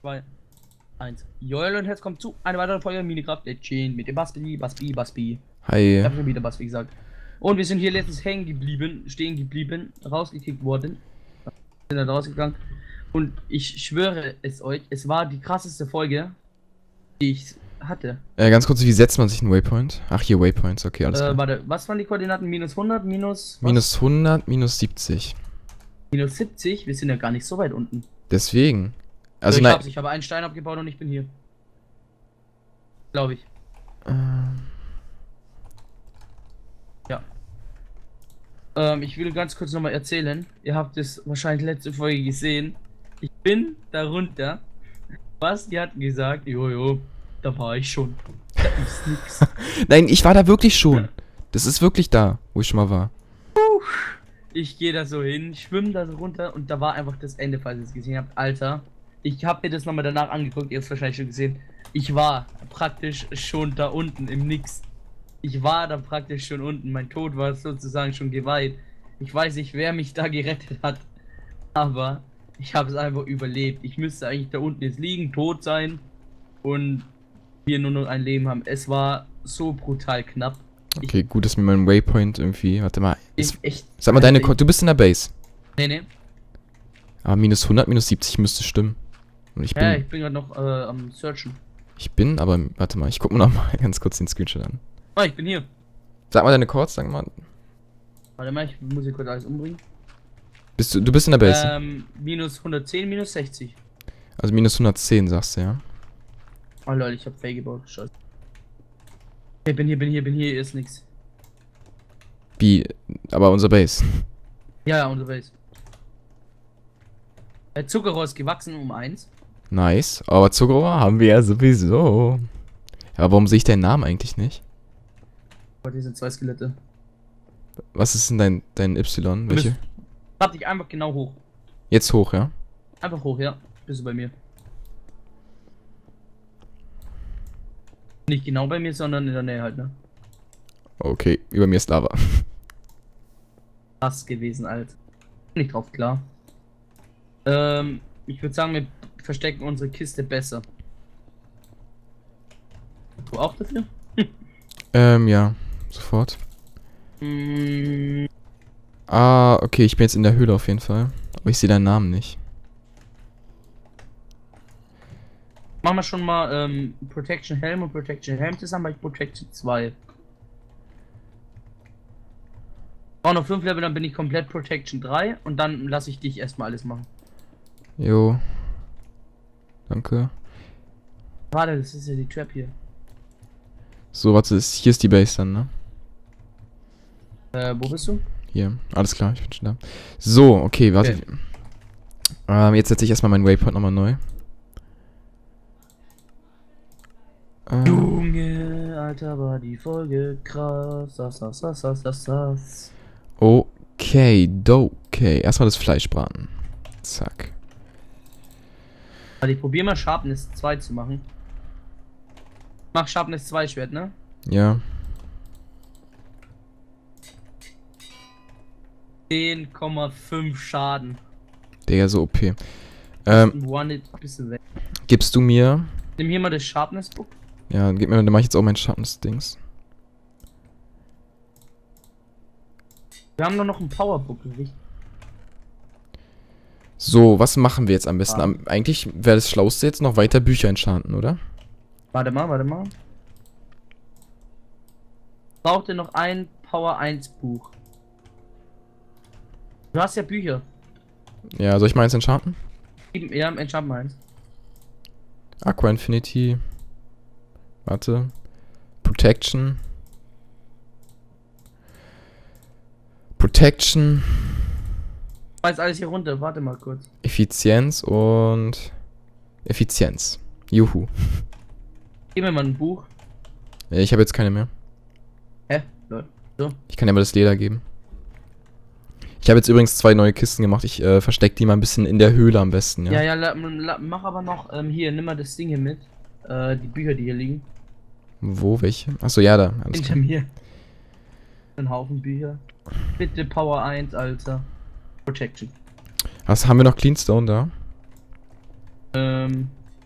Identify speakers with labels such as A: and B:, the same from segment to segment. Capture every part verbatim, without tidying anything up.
A: zwei, eins. Joel und jetzt kommt zu eine weitere Folge Minecraft Legend mit dem Baspi, Baspi, Baspi.
B: Hi.
A: Ich hab schon wieder Baspi gesagt. Und wir sind hier letztens hängen geblieben, stehen geblieben, rausgekickt worden. Sind dann rausgegangen. Und ich schwöre es euch, es war die krasseste Folge, die ich hatte.
B: Äh, ganz kurz, wie setzt man sich einen Waypoint? Ach, hier Waypoints, okay, alles
A: Äh,
B: klar.
A: warte, was waren die Koordinaten? Minus hundert, minus... was?
B: Minus hundert, minus siebzig.
A: Minus siebzig? Wir sind ja gar nicht so weit unten.
B: Deswegen. Also
A: ich,
B: nein.
A: hab's, ich habe einen Stein abgebaut und ich bin hier. Glaube ich.
B: Ähm,
A: Ja. Ähm, ich will ganz kurz nochmal erzählen. Ihr habt es wahrscheinlich letzte Folge gesehen. Ich bin darunter. Was? Die hatten gesagt, jojo, da war ich schon. Da ist nix.
B: nein, ich war da wirklich schon. Das ist wirklich da, wo ich schon mal war.
A: Ich gehe da so hin, schwimme da so runter und da war einfach das Ende, falls ihr es gesehen habt. Alter, ich habe mir das nochmal danach angeguckt, ihr habt es wahrscheinlich schon gesehen. Ich war praktisch schon da unten im Nix. Ich war da praktisch schon unten. Mein Tod war sozusagen schon geweiht. Ich weiß nicht, wer mich da gerettet hat. Aber ich habe es einfach überlebt. Ich müsste eigentlich da unten jetzt liegen, tot sein. Und wir nur noch ein Leben haben. Es war so brutal knapp.
B: Okay, gut, dass mir mein Waypoint irgendwie. Warte mal.
A: Ich,
B: Ist,
A: echt.
B: sag mal, deine. Ko du bist in der Base.
A: Nee, nee.
B: Aber minus hundert, minus siebzig müsste stimmen. Und ich bin.
A: Ja, ich bin gerade noch äh, am Searchen.
B: Ich bin, aber. Warte mal, ich guck mir noch mal ganz kurz den Screenshot an.
A: Oh, ich bin hier.
B: Sag mal deine Chords, sag mal.
A: Warte mal, ich muss hier kurz alles umbringen.
B: Bist du. Du bist in der Base.
A: Ähm, minus hundertzehn, minus sechzig.
B: Also minus hundertzehn, sagst du, ja?
A: Oh Leute, ich hab Fake gebaut. Scheiße. Ich bin hier, bin hier, bin hier, hier ist nix.
B: Wie. Aber unser Base.
A: Ja, ja, unser Base. Der Zuckerrohr ist gewachsen um eins.
B: Nice. Aber Zuckerrohr haben wir ja sowieso. Aber warum sehe ich deinen Namen eigentlich nicht?
A: Aber hier sind zwei Skelette.
B: Was ist denn dein, dein Y? Welche?
A: Hab dich einfach genau hoch.
B: Jetzt hoch, ja?
A: Einfach hoch, ja. Bist du bei mir. Nicht genau bei mir, sondern in der Nähe halt, ne?
B: Okay, über mir ist Lava.
A: Krass gewesen, Alter. Nicht drauf klar. Ähm, ich würde sagen, wir verstecken unsere Kiste besser. Du auch dafür?
B: ähm, ja. Sofort.
A: Mm,
B: Ah, okay, ich bin jetzt in der Höhle auf jeden Fall. Aber ich sehe deinen Namen nicht.
A: machen wir schon mal ähm, Protection Helm und Protection Helm zusammen, weil ich Protection zwei. Auch noch fünf Level, dann bin ich komplett Protection drei und dann lasse ich dich erstmal alles machen.
B: Jo. Danke.
A: Warte, das ist ja die Trap hier.
B: So, warte, ist, hier ist die Base dann, ne?
A: Äh, wo bist du?
B: Hier. Alles klar, ich bin schon da. So, okay, warte.
A: Okay.
B: Ähm, jetzt setze ich erstmal meinen Waypoint nochmal neu. Ähm,
A: Junge, Alter, war die Folge krass. Das, das, das, das, das, das.
B: okay, okay. Erstmal das Fleisch braten. Zack.
A: Warte, ich probiere mal Sharpness zwei zu machen. Mach Sharpness zwei Schwert, ne?
B: Ja.
A: zehn Komma fünf Schaden.
B: Der so O P. Ähm,
A: One bist du weg.
B: gibst du mir.
A: Nimm hier mal das Sharpness Book.
B: Ja, gib mir, dann mache ich jetzt auch mein Schattens-Dings.
A: Wir haben nur noch ein Powerbook, richtig?
B: So, was machen wir jetzt am besten?
A: Ah.
B: Am, eigentlich wäre das Schlauste jetzt noch weiter Bücher enchanten, oder?
A: Warte mal, warte mal. Braucht ihr noch ein Power eins Buch? Du hast ja Bücher.
B: Ja, soll ich mal eins enchanten?
A: Ja, enchant mal eins.
B: Aqua Infinity. Warte. Protection. Protection.
A: Weiß alles hier runter, warte mal kurz.
B: Effizienz und Effizienz. Juhu.
A: Gib mir mal ein Buch.
B: Ja, ich habe jetzt keine mehr.
A: Hä? Leute. So.
B: Ich kann ja mal das Leder geben. Ich habe jetzt übrigens zwei neue Kisten gemacht. Ich äh, verstecke die mal ein bisschen in der Höhle am besten, ja.
A: Ja, ja, la, la, mach aber noch, ähm, hier, nimm mal das Ding hier mit. Äh, die Bücher, die hier liegen.
B: Wo, welche? Achso, ja, da. Alles
A: Hinter
B: klar.
A: mir. Ein Haufen Bücher. Bitte Power eins, Alter. Protection.
B: Was, haben wir noch Cleanstone da?
A: Ähm,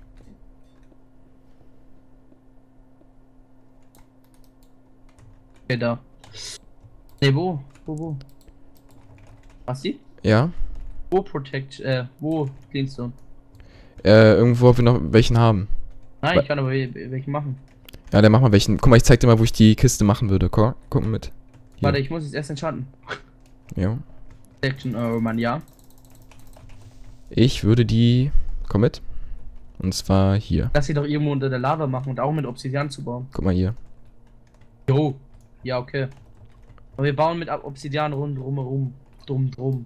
A: Okay, da. Ne, wo? Wo, wo? Was die?
B: Ja.
A: Wo Protect, äh, wo Cleanstone?
B: Äh, irgendwo, ob wir noch welchen haben.
A: Nein,
B: Wa-
A: ich kann aber wel- welche machen.
B: Ja, dann mach mal welchen. Guck mal, ich zeig dir mal, wo ich die Kiste machen würde. Guck, guck mal mit. Hier.
A: Warte, ich muss jetzt erst entscheiden.
B: Ja.
A: Section, oh Mann, ja.
B: Ich würde die... Komm mit. Und zwar hier.
A: Lass sie doch irgendwo unter der Lava machen und auch mit Obsidian zu bauen.
B: Guck mal hier.
A: Jo. Ja, okay. Aber wir bauen mit Obsidian rund drumherum. Drum, drum.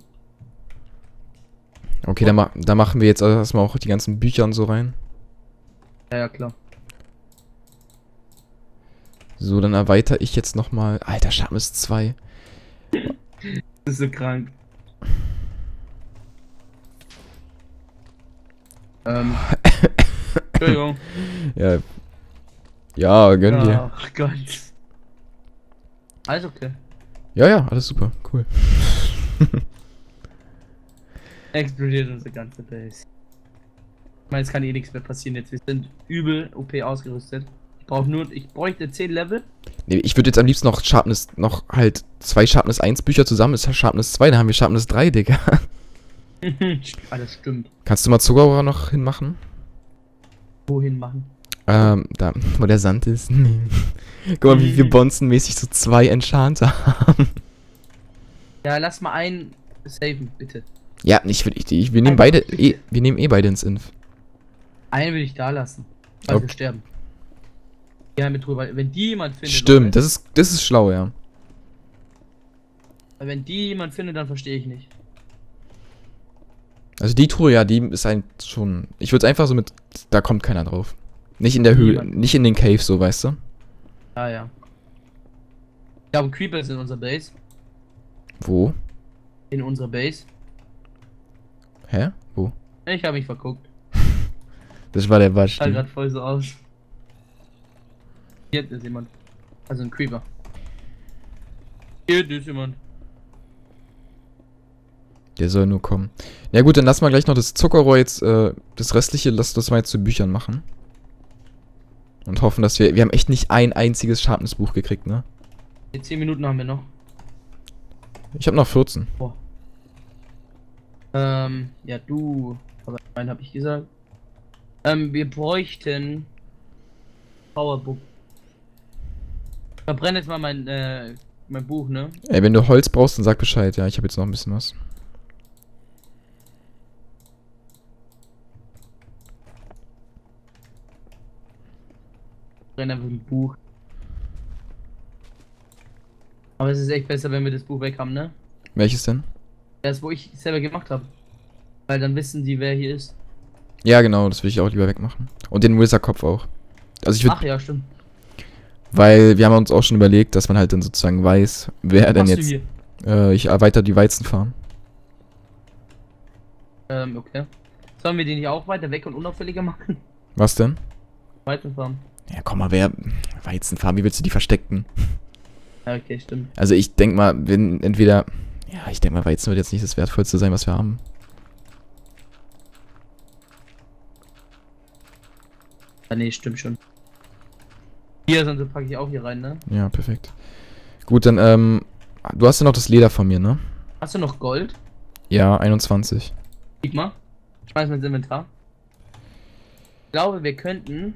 B: Okay, dann, ma dann machen wir jetzt erstmal auch die ganzen Bücher und so rein.
A: Ja, ja, klar.
B: So, dann erweitere ich jetzt nochmal. Alter, Sharpness zwei.
A: Das ist so krank. ähm. Entschuldigung.
B: Ja. Ja, gönn dir.
A: Ach Gott. Alles okay.
B: Ja, ja, alles super. Cool.
A: Explodiert unsere ganze Base. Ich meine, es kann eh nichts mehr passieren jetzt. Wir sind übel O P ausgerüstet. Ich brauche nur, ich bräuchte zehn Level.
B: Nee, ich würde jetzt am liebsten noch Sharpness, noch halt zwei Sharpness eins Bücher zusammen, ist Sharpness zwei, dann haben wir Sharpness drei, Digga.
A: Alles stimmt.
B: Kannst du mal Zuckerrohr noch hinmachen?
A: Wohin machen?
B: Ähm, da, wo der Sand ist. Guck mal, wie wir bonzenmäßig so zwei Enchanter haben.
A: Ja, lass mal einen saven, bitte.
B: Ja, ich würde, ich, ich, wir nehmen
A: Einfach
B: beide,
A: bitte.
B: eh, wir nehmen eh beide ins Inf.
A: Einen will ich da lassen. Weil
B: Okay.
A: wir sterben. Ja, mit drüber. Wenn die jemand findet.
B: Stimmt,
A: Leute,
B: das ist, das ist schlau, ja.
A: wenn die jemand findet, dann verstehe ich nicht.
B: Also die Truhe, ja, die ist ein schon. Ich würde es einfach so mit. Da kommt keiner drauf. Nicht in der Höhle,
A: Niemand.
B: nicht in den Cave, so, weißt du?
A: Ah ja. Ich habe Creepers in unserer Base.
B: Wo?
A: In unserer Base.
B: Hä? Wo?
A: Ich habe mich verguckt.
B: Das war der
A: Sah
B: Basti.
A: gerade voll so aus. Hier ist jemand. Also ein Creeper. Hier ist jemand.
B: Der soll nur kommen. Na gut, dann lass mal gleich noch das Zuckerrohr jetzt, äh, das restliche, lass das mal jetzt zu Büchern machen. Und hoffen, dass wir, wir haben echt nicht ein einziges Sharpness-Buch gekriegt, ne?
A: Die zehn Minuten haben wir noch.
B: Ich habe noch vierzehn.
A: Boah. Ähm, ja du. Aber einen habe ich gesagt. Ähm, wir bräuchten Powerbook. Ich verbrenne jetzt mal mein, äh, mein Buch, ne?
B: Ey, wenn du Holz brauchst, dann sag Bescheid. Ja, ich habe jetzt noch ein bisschen was.
A: Ich brenne einfach ein Buch. Aber es ist echt besser, wenn wir das Buch weg haben, ne?
B: Welches denn?
A: Das, wo ich selber gemacht habe. Weil dann wissen die, wer hier ist.
B: Ja, genau, das will ich auch lieber wegmachen. Und den Wizard-Kopf auch. Also ich würde,
A: Ach ja, stimmt.
B: weil wir haben uns auch schon überlegt, dass man halt dann sozusagen weiß, wer denn
A: Machst du
B: jetzt.
A: hier?
B: Äh, ich erweitere die Weizenfarm.
A: Ähm, okay. Sollen wir den hier auch weiter weg und unauffälliger machen?
B: Was denn?
A: Weiterfahren.
B: Ja, komm mal, wer. Weizenfarm, wie willst du die verstecken?
A: Ja, okay, stimmt.
B: Also ich denk mal, wenn entweder. Ja, ich denk mal, Weizen wird jetzt nicht das Wertvollste sein, was wir haben.
A: Ah, nee, stimmt schon. Hier, sonst packe ich auch hier rein, ne?
B: Ja, perfekt. Gut, dann, ähm. Du hast ja noch das Leder von mir, ne?
A: Hast du noch Gold?
B: Ja, einundzwanzig.
A: Gib mal. Schmeiß mal ins Inventar. Ich glaube, wir könnten.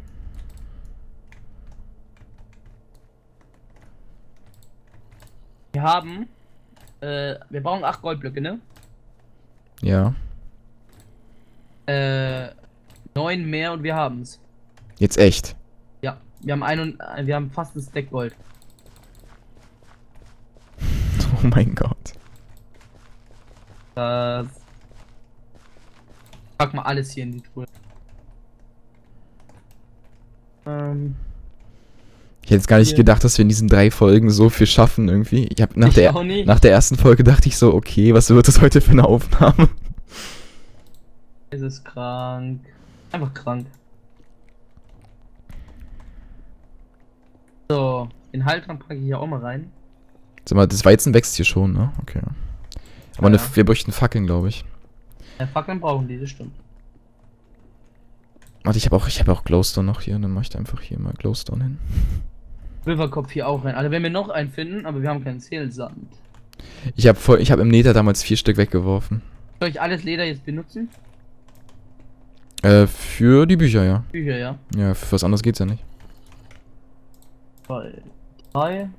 A: Wir haben. Äh, wir brauchen acht Goldblöcke, ne?
B: Ja.
A: Äh. neun mehr und wir haben's.
B: Jetzt echt.
A: Ja, wir haben ein und äh, wir haben fast ein Stack Gold.
B: Oh mein Gott.
A: Das. Pack mal alles hier in die Truhe. Ähm.
B: Ich hätte jetzt gar nicht
A: Hier.
B: gedacht, dass wir in diesen drei Folgen so viel schaffen irgendwie. Ich hab nach
A: Ich
B: der
A: auch nicht.
B: nach der ersten Folge dachte ich so, okay, was wird das heute für eine Aufnahme?
A: Es ist krank. Einfach krank. So, den Haltrand packe ich hier auch mal rein.
B: Sag mal, das Weizen wächst hier schon, ne? Okay. Aber
A: Ja,
B: eine,
A: ja.
B: wir bräuchten Fackeln, glaube ich.
A: Ja, Fackeln brauchen die, das stimmt.
B: Warte, ich habe auch, ich habe auch Glowstone noch hier, dann mache ich da einfach hier mal Glowstone hin.
A: Riverkopf hier auch rein. Also wenn wir noch einen finden, aber wir haben keinen Seelsand.
B: Ich habe voll, ich habe im Nether damals vier Stück weggeworfen.
A: Soll ich alles Leder jetzt benutzen?
B: Äh, für die Bücher, ja.
A: Bücher, ja.
B: Ja, für was anderes geht's ja nicht.
A: Zwei, drei.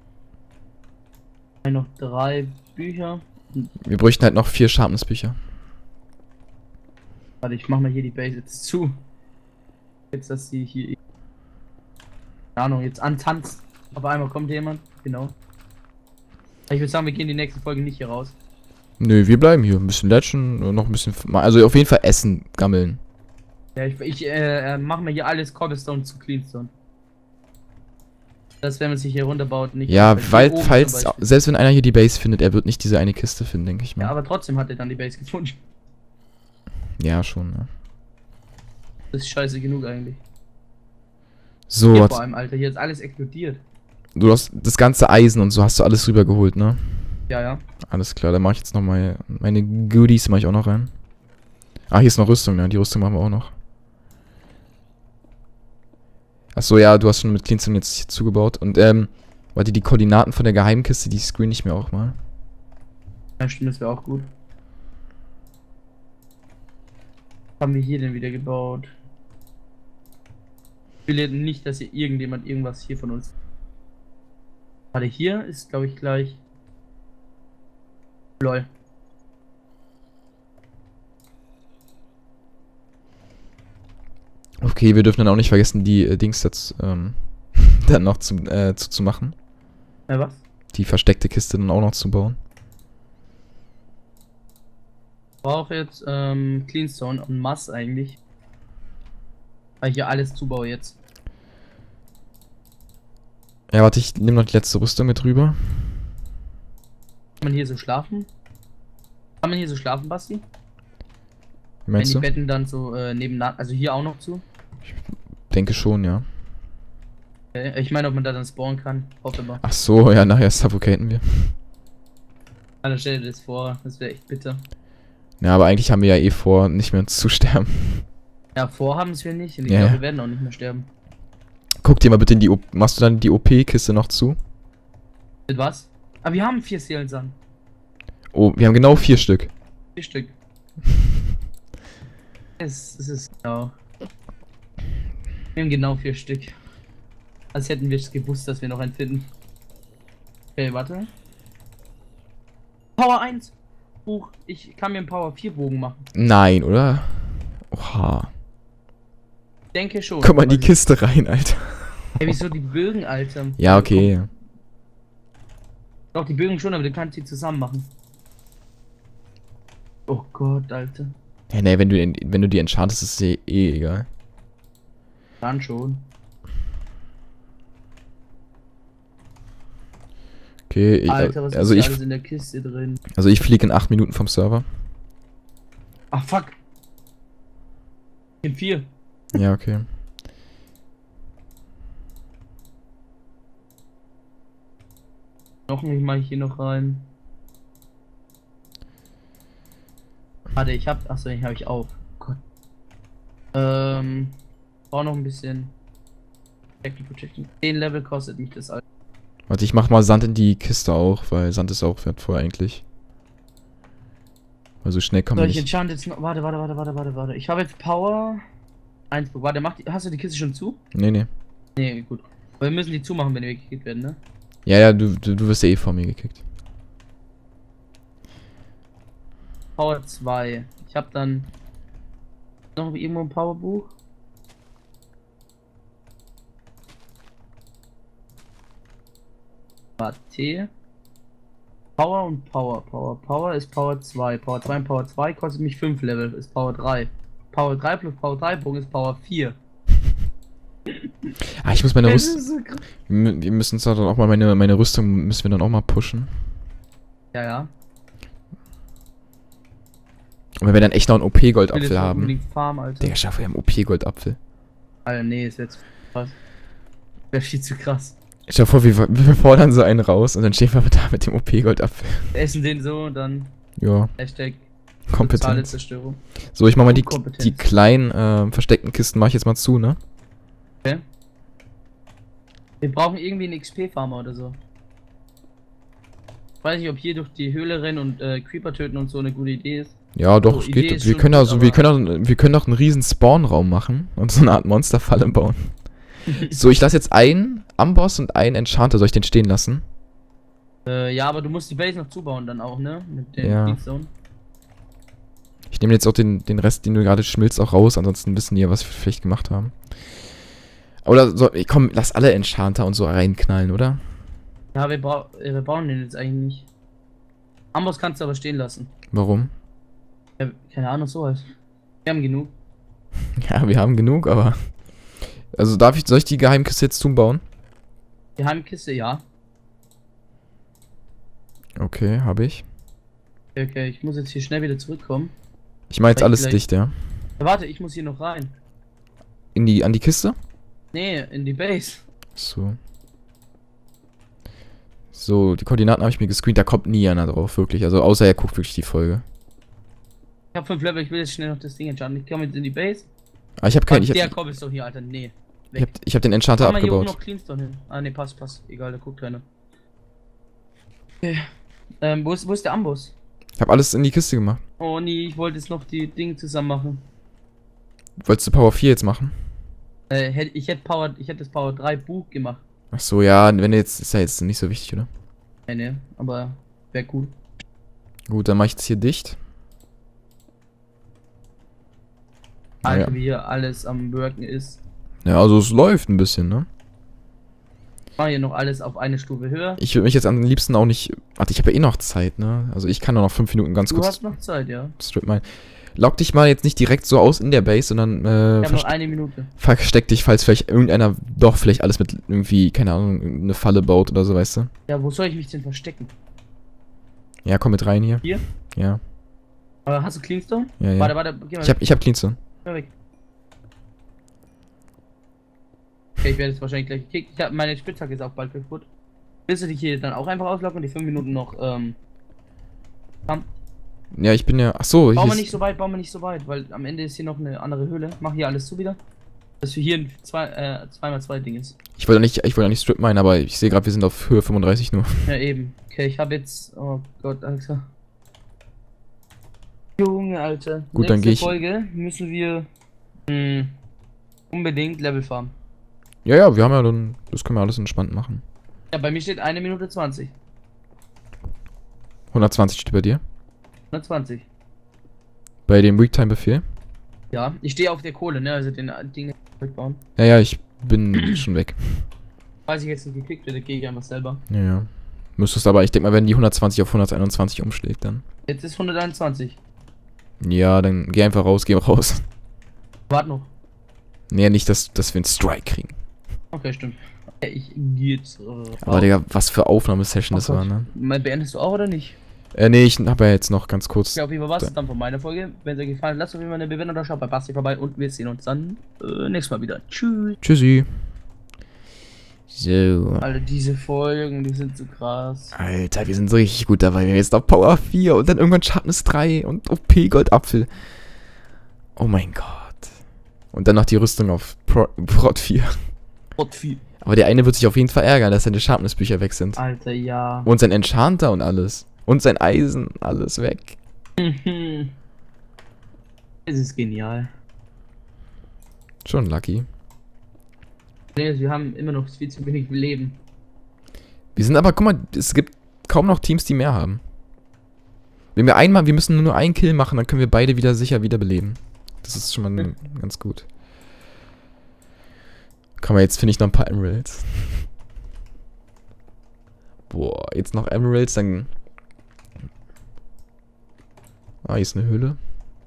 A: Noch drei Bücher.
B: Wir bräuchten halt noch vier Sharpness-Bücher.
A: Warte, ich mach mal hier die Base jetzt zu. Jetzt, dass sie hier... Keine Ahnung, jetzt antanzt. Auf einmal kommt jemand. Genau. Ich würde sagen, wir gehen die nächste Folge nicht hier raus.
B: Nö, wir bleiben hier. Ein bisschen latchen, noch ein bisschen... Also auf jeden Fall essen, gammeln.
A: Ja, ich, ich äh, mach mal hier alles Cobblestone zu Cleanstone. Das, wenn man sich hier runterbaut, nicht...
B: Ja, weil, falls... Selbst wenn einer hier die Base findet, er wird nicht diese eine Kiste finden, denke ich mal.
A: Ja, aber trotzdem hat er dann die Base gefunden.
B: Ja, schon, ja.
A: Das ist scheiße genug eigentlich.
B: So,
A: Hier
B: was-
A: vor allem, Alter, hier ist alles explodiert.
B: du hast das ganze Eisen und so hast du alles rübergeholt, ne?
A: Ja, ja.
B: Alles klar, dann mache ich jetzt noch mal meine Goodies mache ich auch noch rein. Ah, hier ist noch Rüstung, ne? Die Rüstung machen wir auch noch. Achso, ja, du hast schon mit Cleanstone jetzt hier zugebaut. Und, ähm, warte, die Koordinaten von der Geheimkiste, die screen ich mir auch mal.
A: Ja, stimmt, das wäre auch gut. Was haben wir hier denn wieder gebaut? Ich will nicht, dass hier irgendjemand irgendwas hier von uns... Warte, hier ist, glaube ich, gleich... Lol.
B: Okay, wir dürfen dann auch nicht vergessen, die äh, Dings jetzt, ähm, dann noch zu, äh, zu, zu machen.
A: Ja, was?
B: Die versteckte Kiste dann auch noch zu bauen.
A: Ich brauche jetzt ähm, Cleanstone und Mass eigentlich. Weil ich hier alles zubaue jetzt.
B: Ja, warte, ich nehme noch die letzte Rüstung mit rüber.
A: Kann man hier so schlafen? Kann man hier so schlafen, Basti?
B: Wie
A: Wenn
B: meinst
A: die
B: du?
A: Betten dann so äh, nebeneinander, also hier auch noch zu?
B: Denke schon, ja.
A: Okay. Ich meine, ob man da dann spawnen kann. Hoffe mal.
B: Ach so, ja, nachher suffocaten wir.
A: Alter, stell dir das vor, das wäre echt bitter.
B: Ja, aber eigentlich haben wir ja eh vor, nicht mehr zu sterben.
A: Ja, vorhaben es wir nicht und ich
B: Ja,
A: glaube,
B: ja.
A: wir werden auch nicht mehr sterben.
B: Guck dir mal bitte in die O P... Machst du dann die O P-Kiste noch zu?
A: Mit was? Aber wir haben vier Seelensand.
B: Oh, wir haben genau vier Stück.
A: Vier Stück. Es, es ist genau. Wir haben genau vier Stück. Als hätten wir es gewusst, dass wir noch einen finden. Okay, warte. Power eins. Buch. Ich kann mir einen Power vier Bogen machen.
B: Nein, oder? Oha.
A: Ich denke schon.
B: Guck mal in die
A: Aber-
B: Kiste rein, Alter.
A: Ey, wieso die Bögen, Alter?
B: Ja, okay.
A: Doch, die Bögen schon, aber du kannst sie zusammen machen. Oh Gott, Alter.
B: Ja, nee, wenn du, den- wenn du die enchantest, ist es eh, eh egal.
A: Dann schon.
B: Okay, ich,
A: Alter, was
B: also
A: ist
B: ich,
A: alles in der Kiste drin?
B: also ich fliege in acht Minuten vom Server.
A: Ach, fuck. In vier.
B: Ja, okay.
A: Noch nicht mal hier noch rein. Warte, ich hab. Achso, den habe ich auf. Gott. Ähm. Brauche noch ein bisschen. Protection, Protection. zehn Level kostet mich das, Alter.
B: Warte, ich mach mal Sand in die Kiste auch, weil Sand ist auch wertvoll eigentlich. Weil so schnell kann man
A: Soll ich
B: nicht...
A: enchant jetzt noch. Warte, warte, warte, warte, warte, warte. Ich habe jetzt Power. eins. Warte, mach die, hast du die Kiste schon zu?
B: Nee, nee.
A: Nee, gut. Aber wir müssen die zumachen, wenn wir gekickt werden, ne?
B: Ja, ja, du, du, du wirst ja eh vor mir gekickt.
A: Power zwei. Ich habe dann noch irgendwo ein Powerbuch. Warte. Power und Power. Power. Power ist Power zwei. Power zwei und Power zwei kostet mich fünf Level. Ist Power drei. Power drei plus Power drei Bogen ist Power vier.
B: Ah, ich muss meine
A: Das
B: Rüstung...
A: ist so krass.
B: Wir wir müssen zwar dann auch mal meine, meine Rüstung müssen wir dann auch mal pushen.
A: Ja, ja.
B: Und wenn wir dann echt noch einen O
A: Ich will jetzt
B: P-Goldapfel
A: noch
B: haben.
A: unbedingt Farm, Alter.
B: Digga, schaffe, wir haben O P-Goldapfel.
A: Alter, nee, ist jetzt krass. Wäre viel zu krass.
B: Ich stell dir vor, wir, wir fordern so einen raus und dann stehen wir da mit dem O P-Goldapfel.
A: Wir essen den so und dann
B: Ja,
A: Hashtag totale
B: Kompetenz.
A: Zerstörung.
B: So, ich mach mal die,
A: Kompetenz.
B: die kleinen äh, versteckten Kisten mach ich jetzt mal zu, ne?
A: Okay. Wir brauchen irgendwie einen X P-Farmer oder so. Ich weiß nicht, ob hier durch die Höhle rennen und äh, Creeper töten und so eine gute Idee ist.
B: Ja, doch,
A: So,
B: es
A: Idee
B: geht.
A: ist
B: Wir
A: schon
B: können,
A: gut,
B: also, wir,
A: aber-
B: können auch, wir können auch einen riesen Spawnraum machen und so eine Art Monsterfalle bauen. So, ich lasse jetzt einen Amboss und einen Enchanter. Soll ich den stehen lassen?
A: Äh, ja, aber du musst die Base noch zubauen dann auch, ne? Mit den
B: Ja.
A: Cleanstone.
B: Ich nehme jetzt auch den, den Rest, den du gerade schmilzt, auch raus. Ansonsten wissen die ja, was wir vielleicht gemacht haben. Oder so, komm, lass alle Enchanter und so reinknallen, oder?
A: Ja, wir, brau äh, wir brauchen den jetzt eigentlich nicht. Amboss kannst du aber stehen lassen.
B: Warum?
A: Ja, keine Ahnung, so halt. Wir haben genug.
B: Ja, wir haben genug, aber... Also darf ich, soll ich die Geheimkiste jetzt zubauen?
A: Die Heimkiste, ja.
B: Okay, habe ich.
A: Okay, ich muss jetzt hier schnell wieder zurückkommen.
B: Ich mache jetzt
A: Weil
B: alles
A: gleich-
B: dicht, ja.
A: Ja, warte, ich muss hier noch rein.
B: In die, an die Kiste?
A: Nee, in die Base.
B: So. So, die Koordinaten habe ich mir gescreent, da kommt nie einer drauf, wirklich. Also außer er guckt wirklich die Folge.
A: Ich hab fünf Level, ich will jetzt schnell noch das Ding entscheiden. Ich komme jetzt in die Base.
B: Aber ich habe keinen, ich
A: der
B: habe
A: Komm ist doch hier, Alter. Nee.
B: ich hab, ich hab den Enchanter
A: Mach mal hier oben
B: abgebaut.
A: noch Cleanstone hin. Ah, nee, passt, passt. Egal, da guckt keiner. Okay. Ähm, wo ist, wo ist der Amboss?
B: Ich habe alles in die Kiste gemacht.
A: Oh nee, ich wollte jetzt noch die Dinge zusammen machen.
B: Wolltest du Power vier jetzt machen?
A: Äh, hätt- ich hätte Power, ich hätte das Power drei Buch gemacht.
B: Ach so, ja, wenn du jetzt, ist ja jetzt nicht so wichtig, oder?
A: Nee, nee, aber wäre cool.
B: Gut, dann mach ich jetzt hier dicht.
A: Alter,
B: Ja.
A: wie hier alles am Worken ist.
B: Ja, also es läuft ein bisschen, ne?
A: Ich mache hier noch alles auf eine Stufe höher.
B: Ich würde mich jetzt am liebsten auch nicht... Warte, ich habe ja eh noch Zeit, ne? Also ich kann doch noch fünf Minuten ganz
A: Du
B: kurz...
A: hast noch Zeit, ja.
B: Strip mine. Log dich mal jetzt nicht direkt so aus in der Base, sondern äh,
A: Ich habe noch
B: verste
A: eine Minute.
B: versteck dich, falls vielleicht irgendeiner doch vielleicht alles mit irgendwie, keine Ahnung, eine Falle baut oder so, weißt du?
A: Ja, wo soll ich mich denn verstecken?
B: Ja, komm mit rein hier.
A: Hier?
B: Ja,
A: Äh, hast du Cleanstone?
B: ja, ja.
A: Warte, warte, geh mal
B: Ich hab, ich hab Cleanstone.
A: Geh mal weg. Okay, ich werde jetzt wahrscheinlich gleich gekickt. Ich hab, meine Spitzhacke ist auch bald kaputt. Willst du dich hier dann auch einfach ausloggen und die fünf Minuten noch, ähm... Haben?
B: Ja, ich bin ja... Ach so,
A: Bauen
B: hier
A: wir
B: ist,
A: nicht so weit, bauen wir nicht so weit, weil am Ende ist hier noch eine andere Höhle. Mach hier alles zu wieder. Dass wir hier ein zwei, äh, zwei mal zwei Ding ist.
B: ich wollte nicht, ich wollte nicht Strip mine, aber ich sehe gerade, wir sind auf Höhe fünfunddreißig nur.
A: Ja, eben. Okay, ich habe jetzt... Oh Gott, Alter. Junge, Alter.
B: Gut, dann
A: Nächste
B: geh ich-
A: Folge müssen wir... Mh, unbedingt Level farmen.
B: Ja, ja, wir haben ja dann... Das können wir alles entspannt machen.
A: Ja, bei mir steht eine Minute zwanzig.
B: hundertzwanzig steht bei dir.
A: hundertzwanzig.
B: Bei dem Weektime-Befehl.
A: Ja, ich stehe auf der Kohle, ne? Also den Ding wegbauen.
B: Ja, ja, ich bin schon weg.
A: Falls ich jetzt nicht geklickt werde, gehe ich einfach selber.
B: Ja, ja. Müsstest aber, ich denke mal, wenn die hundertzwanzig auf hunderteinundzwanzig umschlägt, dann...
A: Jetzt ist hunderteinundzwanzig.
B: Ja, dann geh einfach raus, geh raus.
A: Warte noch.
B: Nee, nicht, dass, dass wir einen Strike kriegen.
A: Okay, stimmt. Okay, ich gehe jetzt. Äh,
B: Aber
A: raus.
B: Digga, was für Aufnahmesession
A: Oh
B: das
A: Gott.
B: war, ne?
A: Mal beendest du auch oder nicht?
B: Äh, nee, ich hab ja jetzt noch ganz kurz...
A: Ja, auf jeden Fall was dann von meiner Folge. Wenn es euch gefallen hat, lasst auf jeden Fall eine Bewertung oder schaut bei Basti vorbei und wir sehen uns dann äh, nächstes Mal wieder. Tschüss.
B: Tschüssi. So.
A: Alter, diese Folgen, die sind so krass.
B: Alter, wir sind so richtig gut dabei. Wir haben jetzt noch Power vier und dann irgendwann Sharpness drei und O P Goldapfel. Oh mein Gott. Und dann noch die Rüstung auf Pro Prot vier.
A: Gott viel.
B: Aber der eine wird sich auf jeden Fall ärgern, dass seine Sharpness-Bücher weg sind.
A: Alter, ja.
B: Und sein Enchanter und alles. Und sein Eisen, alles weg.
A: Es ist genial.
B: Schon lucky.
A: Nee, wir haben immer noch viel zu wenig Leben.
B: Wir sind aber, guck mal, es gibt kaum noch Teams, die mehr haben. Wenn wir einmal, wir müssen nur einen Kill machen, dann können wir beide wieder sicher wiederbeleben. Das ist schon mal
A: Hm.
B: ganz gut. Komm mal, jetzt finde ich noch ein paar Emeralds. Boah, jetzt noch Emeralds, dann... Ah, hier ist eine Höhle.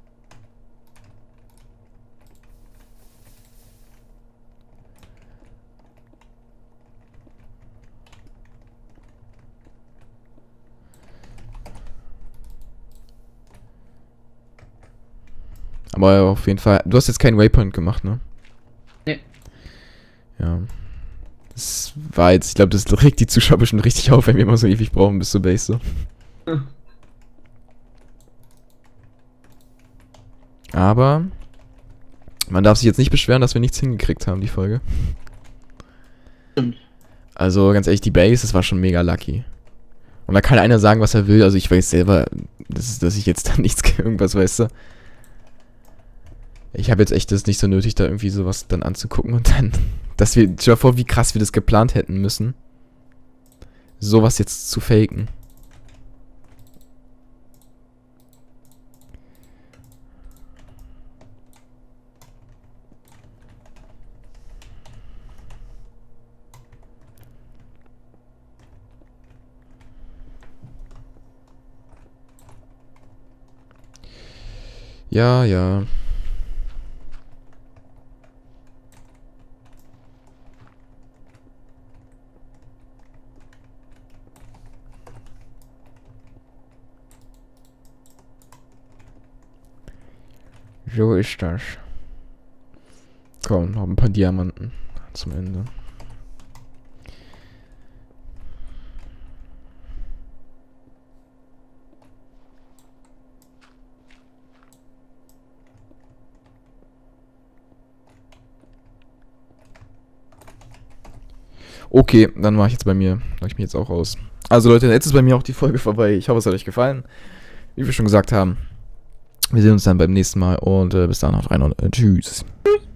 B: Aber auf jeden Fall, du hast jetzt keinen Waypoint gemacht, ne?
A: Nee.
B: Ja. Das war jetzt, ich glaube, das regt die Zuschauer bestimmt richtig auf, wenn wir immer so ewig brauchen bis zur Base. So.
A: Hm.
B: Aber man darf sich jetzt nicht beschweren, dass wir nichts hingekriegt haben, die Folge.
A: Stimmt.
B: Also ganz ehrlich, die Base, das war schon mega lucky. Und da kann einer sagen, was er will. Also ich weiß selber, dass, dass ich jetzt da nichts, irgendwas, weißt du. Ich habe jetzt echt das nicht so nötig, da irgendwie sowas dann anzugucken und dann, dass wir, stell dir vor, wie krass wir das geplant hätten müssen. Sowas jetzt zu faken. Ja, ja. So ist das. Komm, noch ein paar Diamanten zum Ende. Okay, dann mache ich jetzt bei mir. Mache ich mich jetzt auch aus. Also Leute, jetzt ist bei mir auch die Folge vorbei. Ich hoffe, es hat euch gefallen. Wie wir schon gesagt haben. Wir sehen uns dann beim nächsten Mal und äh, bis dann, haut rein und äh, tschüss.